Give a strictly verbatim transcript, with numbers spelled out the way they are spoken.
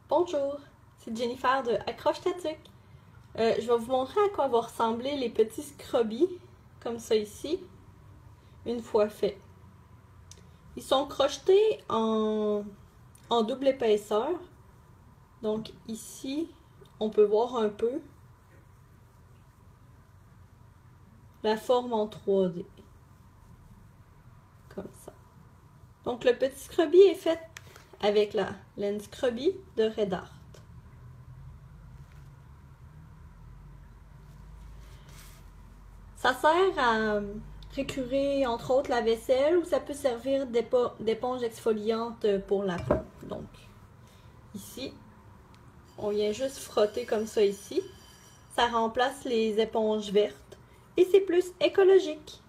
Bonjour, c'est Jennifer de Accroche ta tuque. Euh, je vais vous montrer à quoi vont ressembler les petits scrubbies, comme ça ici, une fois faits. Ils sont crochetés en, en double épaisseur. Donc ici, on peut voir un peu la forme en trois D. Comme ça. Donc le petit scrubby est fait avec la laine scrubby de Red Art. Ça sert à récurer entre autres la vaisselle ou ça peut servir d'éponge exfoliante pour la peau. Donc ici, on vient juste frotter comme ça ici. Ça remplace les éponges vertes et c'est plus écologique.